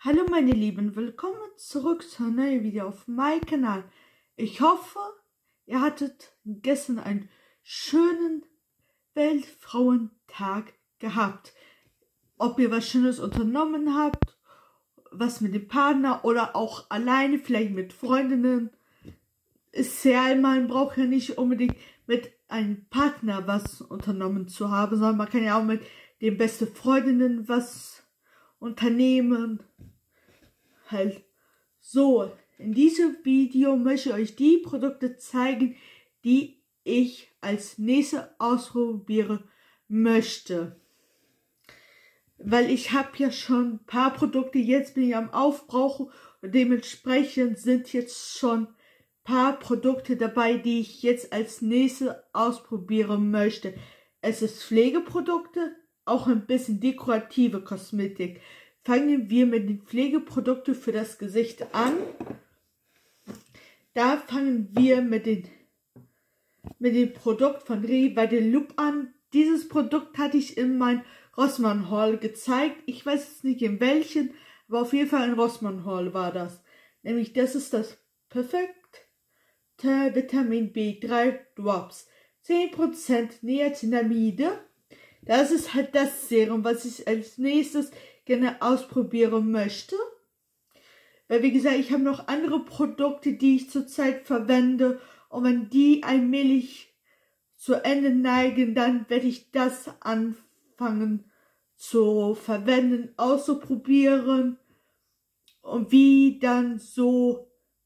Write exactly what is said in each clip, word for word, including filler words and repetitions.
Hallo meine Lieben, willkommen zurück zu einem neuen Video auf meinem Kanal. Ich hoffe, ihr hattet gestern einen schönen Weltfrauentag gehabt. Ob ihr was Schönes unternommen habt, was mit dem Partner oder auch alleine, vielleicht mit Freundinnen. Ist ja, man braucht ja nicht unbedingt mit einem Partner was unternommen zu haben, sondern man kann ja auch mit den besten Freundinnen was unternehmen. Halt so, in diesem Video möchte ich euch die Produkte zeigen, die ich als nächstes ausprobieren möchte. Weil ich habe ja schon ein paar Produkte, jetzt bin ich am Aufbrauchen und dementsprechend sind jetzt schon ein paar Produkte dabei, die ich jetzt als nächstes ausprobieren möchte. Es ist Pflegeprodukte, auch ein bisschen dekorative Kosmetik. Fangen wir mit den Pflegeprodukten für das Gesicht an. Da fangen wir mit den mit dem Produkt von Revadeloop an. Dieses Produkt hatte ich in meinem Rossmann Haul gezeigt. Ich weiß jetzt nicht in welchen, aber auf jeden Fall in Rossmann Haul war das. Nämlich das ist das perfekte Vitamin B drei Drops. zehn Prozent Niacinamide. Das ist halt das Serum, was ich als nächstes gerne ausprobieren möchte. Weil wie gesagt, ich habe noch andere Produkte, die ich zurzeit verwende. Und wenn die allmählich zu Ende neigen, dann werde ich das anfangen zu verwenden, auszuprobieren. Und wie dann so,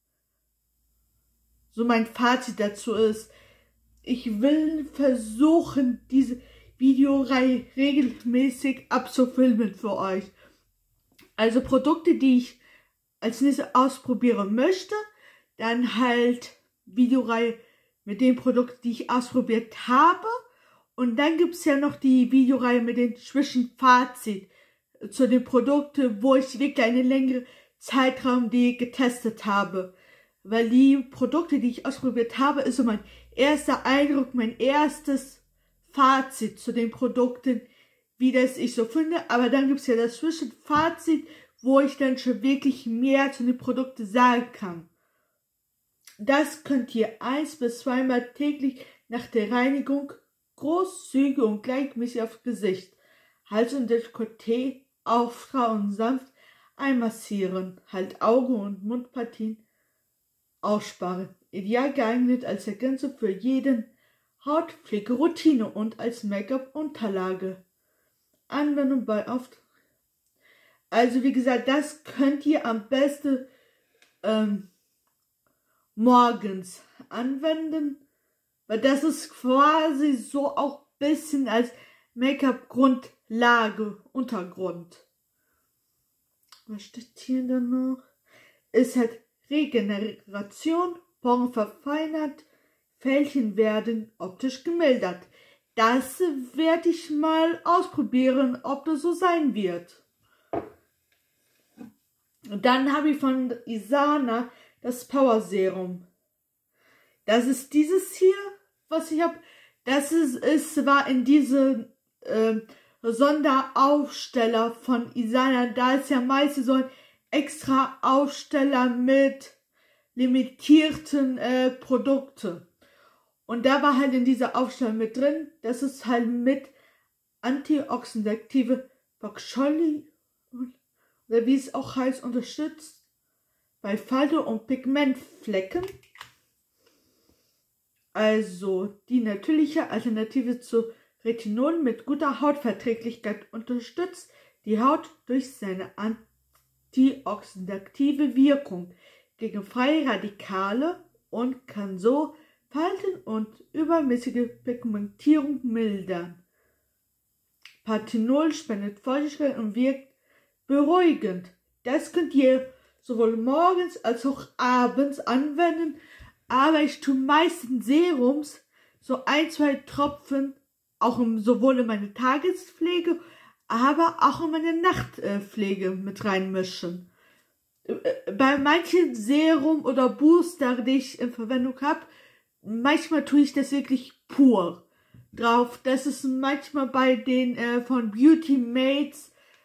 so mein Fazit dazu ist. Ich will versuchen, diese Videoreihe regelmäßig abzufilmen für euch. Also Produkte, die ich als nächstes ausprobieren möchte, dann halt Videoreihe mit den Produkten, die ich ausprobiert habe, und dann gibt es ja noch die Videoreihe mit den Zwischenfazit zu den Produkten, wo ich wirklich einen längeren Zeitraum die getestet habe. Weil die Produkte, die ich ausprobiert habe, ist so mein erster Eindruck, mein erstes Fazit zu den Produkten, wie das ich so finde. Aber dann gibt es ja das Zwischenfazit, wo ich dann schon wirklich mehr zu den Produkten sagen kann. Das könnt ihr eins bis zweimal täglich nach der Reinigung großzügig und gleichmäßig aufs Gesicht, Hals und Dekolleté auftragen, sanft einmassieren, halt Augen- und Mundpartien aussparen. Ideal geeignet als Ergänzung für jeden Hautpflegeroutine und als Make-up-Unterlage. Anwendung bei oft. Also wie gesagt, das könnt ihr am besten ähm, morgens anwenden, weil das ist quasi so auch ein bisschen als Make-up-Grundlage, Untergrund. Was steht hier dann noch? Ist halt Regeneration, Poren verfeinert, Fältchen werden optisch gemildert. Das werde ich mal ausprobieren, ob das so sein wird. Und dann habe ich von Isana das Power Serum. Das ist dieses hier, was ich habe. Das ist, ist war in diesem äh, Sonderaufsteller von Isana. Da ist ja meistens so ein extra Aufsteller mit limitierten äh, Produkten. Und da war halt in dieser Aufstellung mit drin, das ist halt mit antioxidative Bok-Cholly, oder wie es auch heißt, unterstützt bei Falte und Pigmentflecken. Also die natürliche Alternative zu Retinol mit guter Hautverträglichkeit unterstützt die Haut durch seine antioxidative Wirkung gegen freie Radikale und kann so Falten und übermäßige Pigmentierung mildern. Panthenol spendet Feuchtigkeit und wirkt beruhigend. Das könnt ihr sowohl morgens als auch abends anwenden, aber ich tue meistens Serums, so ein, zwei Tropfen, auch im, sowohl in meine Tagespflege, aber auch in meine Nachtpflege mit reinmischen. Bei manchen Serum oder Booster, die ich in Verwendung habe, manchmal tue ich das wirklich pur drauf. Das ist manchmal bei den äh, von Beauty Mates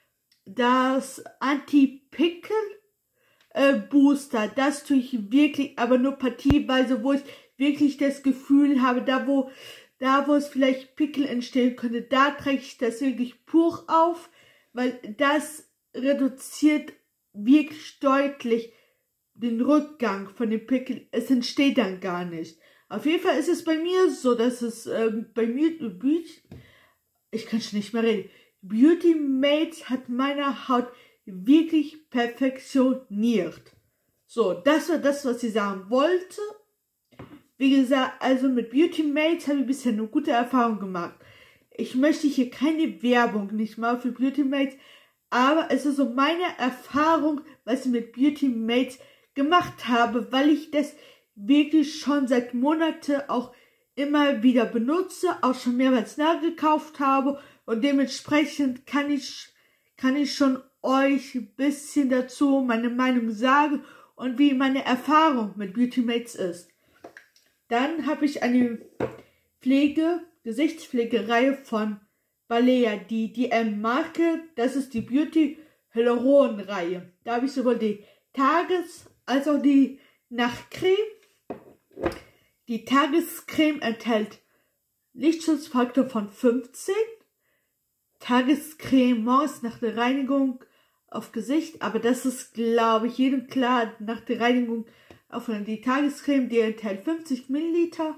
das Anti-Pickel äh, Booster. Das tue ich wirklich, aber nur partieweise, wo ich wirklich das Gefühl habe, da wo, da wo es vielleicht Pickel entstehen könnte, da trage ich das wirklich pur auf, weil das reduziert wirklich deutlich den Rückgang von den Pickeln. Es entsteht dann gar nicht. Auf jeden Fall ist es bei mir so, dass es ähm, bei mir, ich kann schon nicht mehr reden, Beauty Mates hat meine Haut wirklich perfektioniert. So, das war das, was ich sagen wollte. Wie gesagt, also mit Beauty Mates habe ich bisher eine gute Erfahrung gemacht. Ich möchte hier keine Werbung, nicht mal für Beauty Mates, aber es ist so meine Erfahrung, was ich mit Beauty Mates gemacht habe, weil ich das wirklich schon seit Monaten auch immer wieder benutze, auch schon mehrmals nachgekauft habe und dementsprechend kann ich, kann ich schon euch ein bisschen dazu meine Meinung sagen und wie meine Erfahrung mit Beauty Mates ist. Dann habe ich eine Pflege, Gesichtspflegereihe von Balea, die D M-Marke, das ist die Beauty Hyaluron-Reihe. Da habe ich sowohl die Tages- als auch die Nachtcreme. Die Tagescreme enthält Lichtschutzfaktor von fünfzehn. Tagescreme morgens nach der Reinigung auf Gesicht, aber das ist, glaube ich, jedem klar, nach der Reinigung auf die Tagescreme, die enthält fünfzig Milliliter.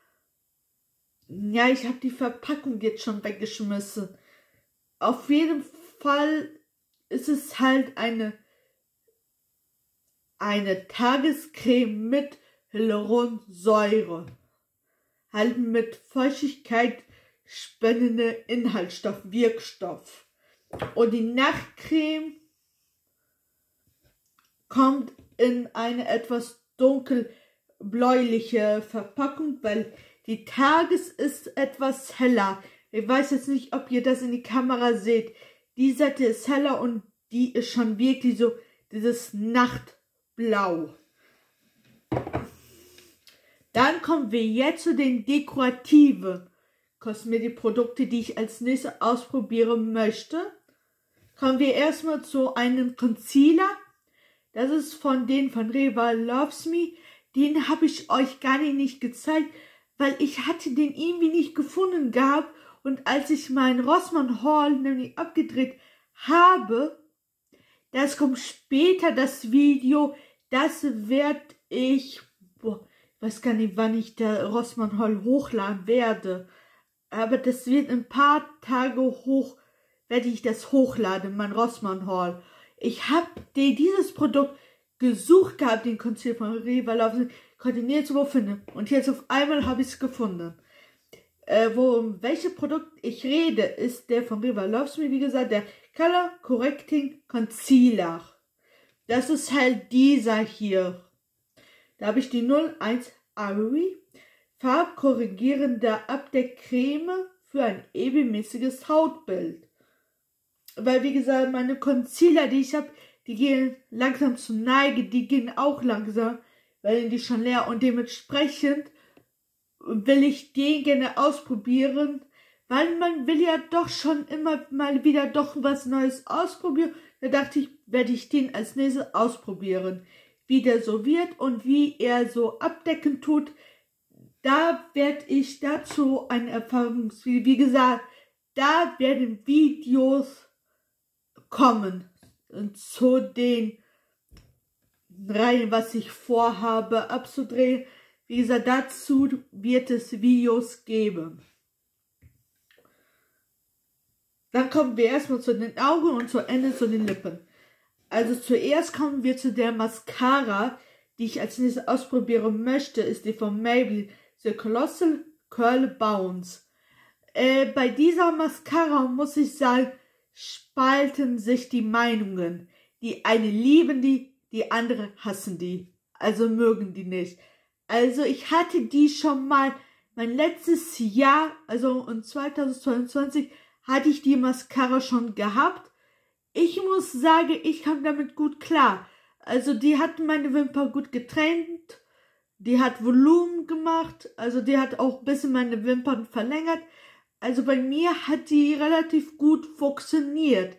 Ja, ich habe die Verpackung jetzt schon weggeschmissen. Auf jeden Fall ist es halt eine eine Tagescreme mit Hyaluronsäure. Halt mit Feuchtigkeit spendende Inhaltsstoff, Wirkstoff. Und die Nachtcreme kommt in eine etwas dunkelbläuliche Verpackung, weil die Tages ist etwas heller. Ich weiß jetzt nicht, ob ihr das in die Kamera seht. Die Seite ist heller und die ist schon wirklich so dieses Nachtblau. Dann kommen wir jetzt zu den dekorativen Kosmetikprodukten, die ich als nächstes ausprobieren möchte. Kommen wir erstmal zu einem Concealer. Das ist von denen von Reva Loves Me. Den habe ich euch gar nicht gezeigt, weil ich hatte den irgendwie nicht gefunden gehabt. Und als ich meinen Rossmann Haul nämlich abgedreht habe, das kommt später, das Video, das werde ich, boah, ich weiß gar nicht, wann ich der Rossmann Haul hochladen werde. Aber das wird ein paar Tage hoch, werde ich das hochladen, mein Rossmann Haul. Ich habe dieses Produkt gesucht gehabt, den Concealer von Reva Loves Me, konnte nirgendwo finden. Und jetzt auf einmal habe ich es gefunden. Äh, wo, um welches Produkt ich rede, ist der von Reva Loves Me, wie gesagt, der Color Correcting Concealer. Das ist halt dieser hier. Da habe ich die null eins Ivory farbkorrigierende Abdeckcreme für ein ebenmäßiges Hautbild. Weil, wie gesagt, meine Concealer, die ich habe, die gehen langsam zur Neige, die gehen auch langsam, weil die schon leer und dementsprechend will ich den gerne ausprobieren, weil man will ja doch schon immer mal wieder doch was Neues ausprobieren. Da dachte ich, werde ich den als nächstes ausprobieren, wie der so wird und wie er so abdecken tut. Da werde ich dazu ein Erfahrungsvideo, wie gesagt, da werden Videos kommen zu den Reihen, was ich vorhabe abzudrehen. Wie gesagt, dazu wird es Videos geben. Dann kommen wir erstmal zu den Augen und zu Ende zu den Lippen. Also zuerst kommen wir zu der Mascara, die ich als nächstes ausprobieren möchte, ist die von Maybelline The Colossal Curl Bounce. Äh, bei dieser Mascara muss ich sagen, spalten sich die Meinungen. Die eine lieben die, die andere hassen die. Also mögen die nicht. Also ich hatte die schon mal, mein letztes Jahr, also in zweitausendzweiundzwanzig, hatte ich die Mascara schon gehabt. Ich muss sagen, ich kam damit gut klar. Also die hat meine Wimpern gut getrennt. Die hat Volumen gemacht. Also die hat auch ein bisschen meine Wimpern verlängert. Also bei mir hat die relativ gut funktioniert.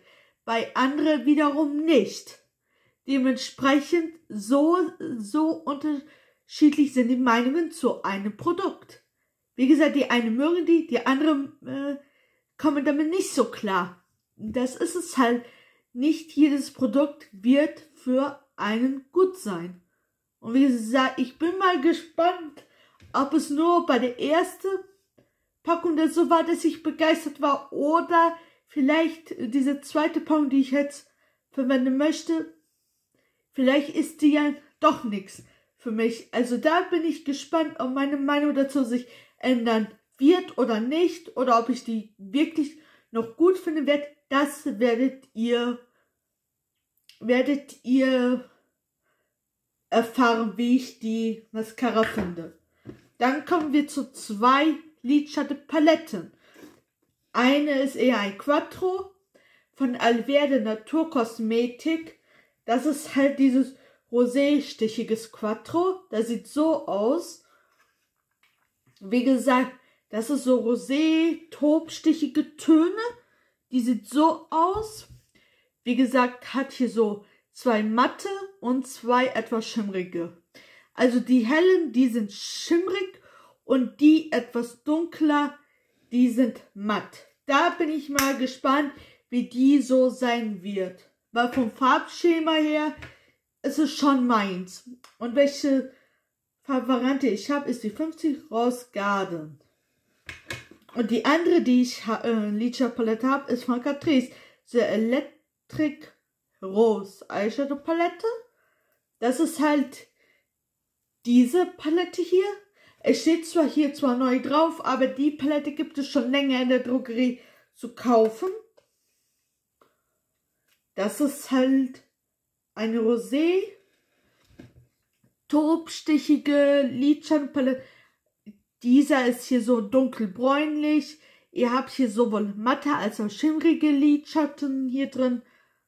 bei anderen wiederum nicht. Dementsprechend so, so unterschiedlich sind die Meinungen zu einem Produkt. Wie gesagt, die einen mögen die, die anderen äh, kommen damit nicht so klar. Das ist es halt. Nicht jedes Produkt wird für einen gut sein. Und wie gesagt, ich bin mal gespannt, ob es nur bei der ersten Packung das so war, dass ich begeistert war, oder vielleicht diese zweite Packung, die ich jetzt verwenden möchte, vielleicht ist die ja doch nichts für mich. Also da bin ich gespannt, ob meine Meinung dazu sich ändern wird oder nicht, oder ob ich die wirklich noch gut finden werde. Das werdet ihr, werdet ihr erfahren, wie ich die Mascara finde. Dann kommen wir zu zwei Lidschattenpaletten. Eine ist eher ein Quattro von Alverde Naturkosmetik. Das ist halt dieses rosé-stichiges Quattro. Das sieht so aus. Wie gesagt, das ist so rosé-tobstichige Töne. Die sieht so aus. Wie gesagt, hat hier so zwei matte und zwei etwas schimmrige. Also die hellen, die sind schimmrig und die etwas dunkler, die sind matt. Da bin ich mal gespannt, wie die so sein wird. Weil vom Farbschema her ist es schon meins. Und welche Farbvariante ich habe, ist die fünfzig Rose Garden. Und die andere, die ich äh, Lidschattenpalette habe, ist von Catrice. The Electric Rose Eyeshadow Palette. Das ist halt diese Palette hier. Es steht zwar hier zwar neu drauf, aber die Palette gibt es schon länger in der Drogerie zu kaufen. Das ist halt eine rosé tobstichige Lidschattenpalette. Dieser ist hier so dunkelbräunlich. Ihr habt hier sowohl matte als auch schimmrige Lidschatten hier drin.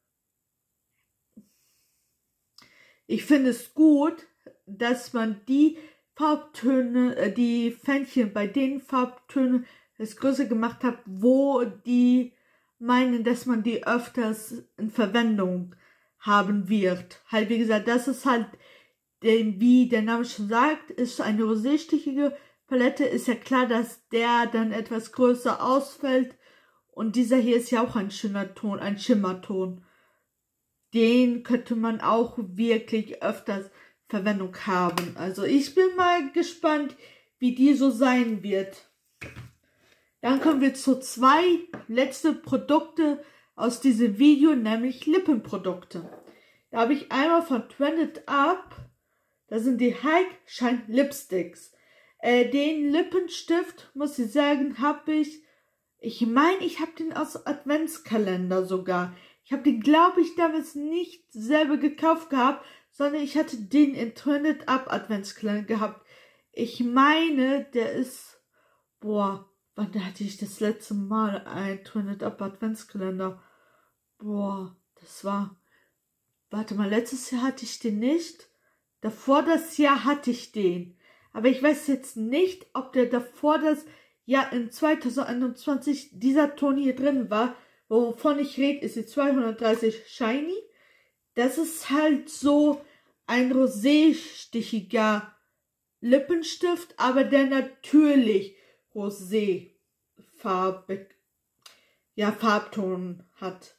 Ich finde es gut, dass man die Farbtöne, die Fähnchen bei den Farbtönen das größer gemacht hat, wo die meinen, dass man die öfters in Verwendung haben wird. Halt, wie gesagt, das ist halt, wie der Name schon sagt, ist eine roséstichige Palette. Ist ja klar, dass der dann etwas größer ausfällt. Und dieser hier ist ja auch ein Schimmerton, ein Schimmerton. Den könnte man auch wirklich öfters Verwendung haben. Also ich bin mal gespannt, wie die so sein wird. Dann kommen wir zu zwei letzte Produkte aus diesem Video, nämlich Lippenprodukte. Da habe ich einmal von Trended Up, das sind die High Shine Lipsticks. Äh, den Lippenstift, muss ich sagen, habe ich, ich meine, ich habe den aus Adventskalender sogar. Ich habe den, glaube ich, damals nicht selber gekauft gehabt, sondern ich hatte den in Trended Up Adventskalender gehabt. Ich meine, der ist, boah, wann hatte ich das letzte Mal ein Trended Up Adventskalender? Boah, das war, warte mal, letztes Jahr hatte ich den nicht. Davor das Jahr hatte ich den. Aber ich weiß jetzt nicht, ob der davor das Jahr in zweitausendeinundzwanzig dieser Ton hier drin war. Wovon ich rede, ist die zweihundertdreißig Shiny. Das ist halt so ein rosé-stichiger Lippenstift, aber der natürlich rosé farbig, ja, Farbton hat.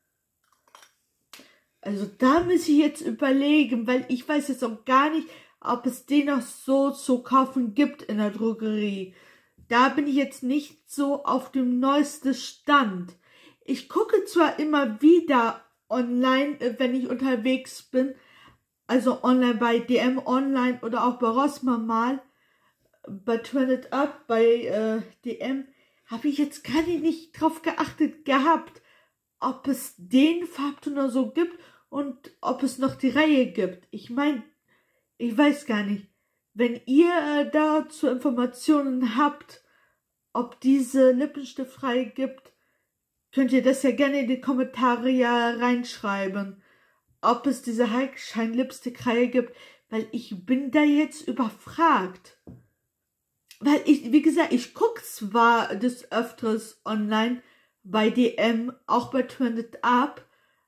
Also da muss ich jetzt überlegen, weil ich weiß jetzt auch gar nicht, ob es den noch so zu kaufen gibt in der Drogerie. Da bin ich jetzt nicht so auf dem neuesten Stand. Ich gucke zwar immer wieder online, wenn ich unterwegs bin, also online bei D M Online oder auch bei Rossmann mal, bei Trended Up, bei äh, D M, habe ich jetzt gar nicht drauf geachtet gehabt, ob es den Farbton noch so gibt und ob es noch die Reihe gibt. Ich meine, ich weiß gar nicht, wenn ihr äh, dazu Informationen habt, ob diese Lippenstiftreihe gibt, könnt ihr das ja gerne in die Kommentare ja reinschreiben, ob es diese High Shine Lipstick Reihe gibt, weil ich bin da jetzt überfragt. Weil ich, wie gesagt, ich gucke zwar des Öfters online bei D M, auch bei Trended Up,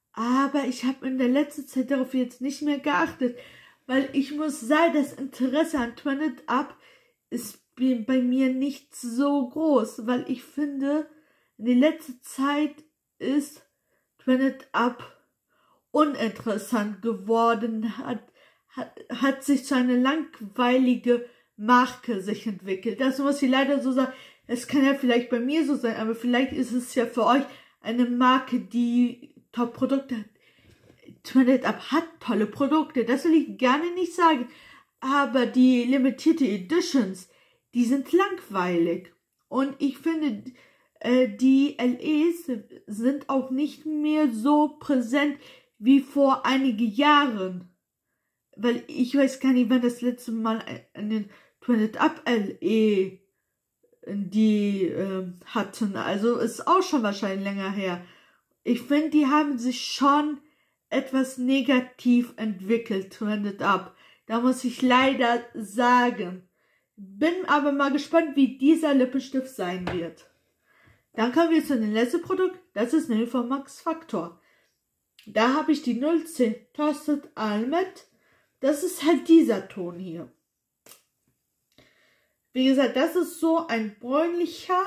aber ich habe in der letzten Zeit darauf jetzt nicht mehr geachtet, weil ich muss sagen, das Interesse an Twenty Up ist bei mir nicht so groß, weil ich finde, in der letzten Zeit ist Twenty Up uninteressant geworden, hat, hat, hat sich zu einer langweilige Marke sich entwickelt. Das muss ich leider so sagen. Es kann ja vielleicht bei mir so sein, aber vielleicht ist es ja für euch eine Marke, die Top-Produkte hat. Twenty Up hat tolle Produkte, das will ich gerne nicht sagen, aber die limitierte Editions, die sind langweilig. Und ich finde, äh, die L Es sind auch nicht mehr so präsent wie vor einigen Jahren. Weil ich weiß gar nicht, wann das letzte Mal einen Twenty Up L E die äh, hatten. Also ist auch schon wahrscheinlich länger her. Ich finde, die haben sich schon etwas negativ entwickelt, Twenty Up. Da muss ich leider sagen. Bin aber mal gespannt, wie dieser Lippenstift sein wird. Dann kommen wir zu dem letzten Produkt. Das ist nämlich von Max Factor. Da habe ich die null zehn Toasted Almond. Das ist halt dieser Ton hier. Wie gesagt, das ist so ein bräunlicher,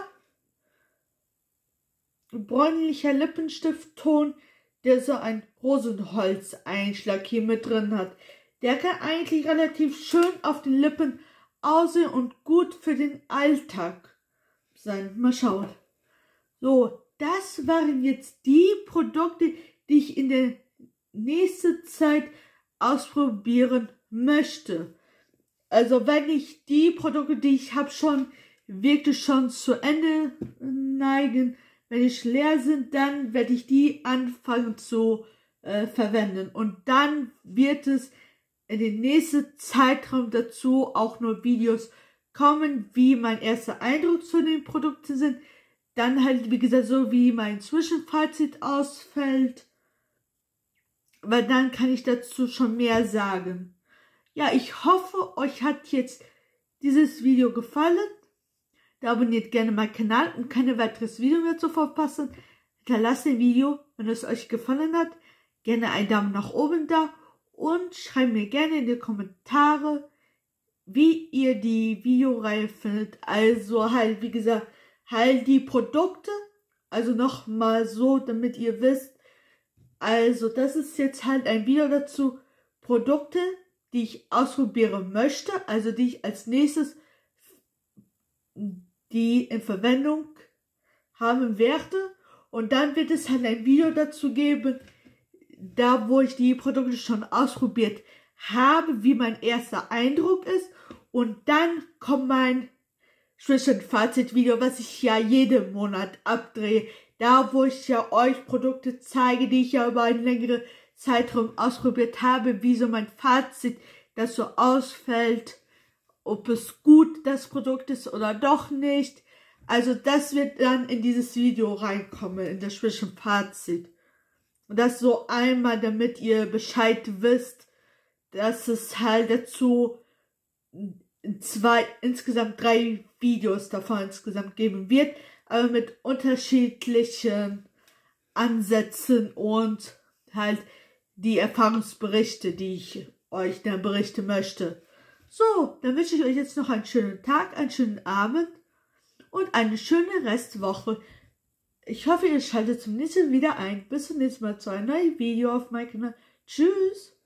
bräunlicher Lippenstiftton, der so ein Rosenholz-Einschlag hier mit drin hat. Der kann eigentlich relativ schön auf den Lippen aussehen und gut für den Alltag sein. Mal schauen. So, das waren jetzt die Produkte, die ich in der nächsten Zeit ausprobieren möchte. Also wenn ich die Produkte, die ich habe, schon wirklich schon zu Ende neigen, wenn die leer sind, dann werde ich die anfangen zu äh, verwenden. Und dann wird es in den nächsten Zeitraum dazu auch nur Videos kommen, wie mein erster Eindruck zu den Produkten sind. Dann halt, wie gesagt, so wie mein Zwischenfazit ausfällt. Weil dann kann ich dazu schon mehr sagen. Ja, ich hoffe, euch hat jetzt dieses Video gefallen. Da abonniert gerne meinen Kanal, um keine weiteres Video mehr zu verpassen. Hinterlasst ein Video, wenn es euch gefallen hat. Gerne einen Daumen nach oben da. Und schreibt mir gerne in die Kommentare, wie ihr die Videoreihe findet. Also halt, wie gesagt, halt die Produkte. Also nochmal so, damit ihr wisst. Also das ist jetzt halt ein Video dazu. Produkte, die ich ausprobieren möchte, also die ich als nächstes die in Verwendung haben werde. Und dann wird es halt ein Video dazu geben, da wo ich die Produkte schon ausprobiert habe, wie mein erster Eindruck ist. Und dann kommt mein Zwischenfazit-Video, was ich ja jeden Monat abdrehe. Da wo ich ja euch Produkte zeige, die ich ja über einen längeren Zeitraum ausprobiert habe, wie so mein Fazit, das so ausfällt, ob es gut das Produkt ist oder doch nicht. Also das wird dann in dieses Video reinkommen, in das Zwischenfazit. Und das so einmal, damit ihr Bescheid wisst, dass es halt dazu zwei, insgesamt drei Videos davon insgesamt geben wird, aber mit unterschiedlichen Ansätzen und halt die Erfahrungsberichte, die ich euch dann berichten möchte. So, dann wünsche ich euch jetzt noch einen schönen Tag, einen schönen Abend und eine schöne Restwoche. Ich hoffe, ihr schaltet zum nächsten wieder ein. Bis zum nächsten Mal zu einem neuen Video auf meinem Kanal. Tschüss!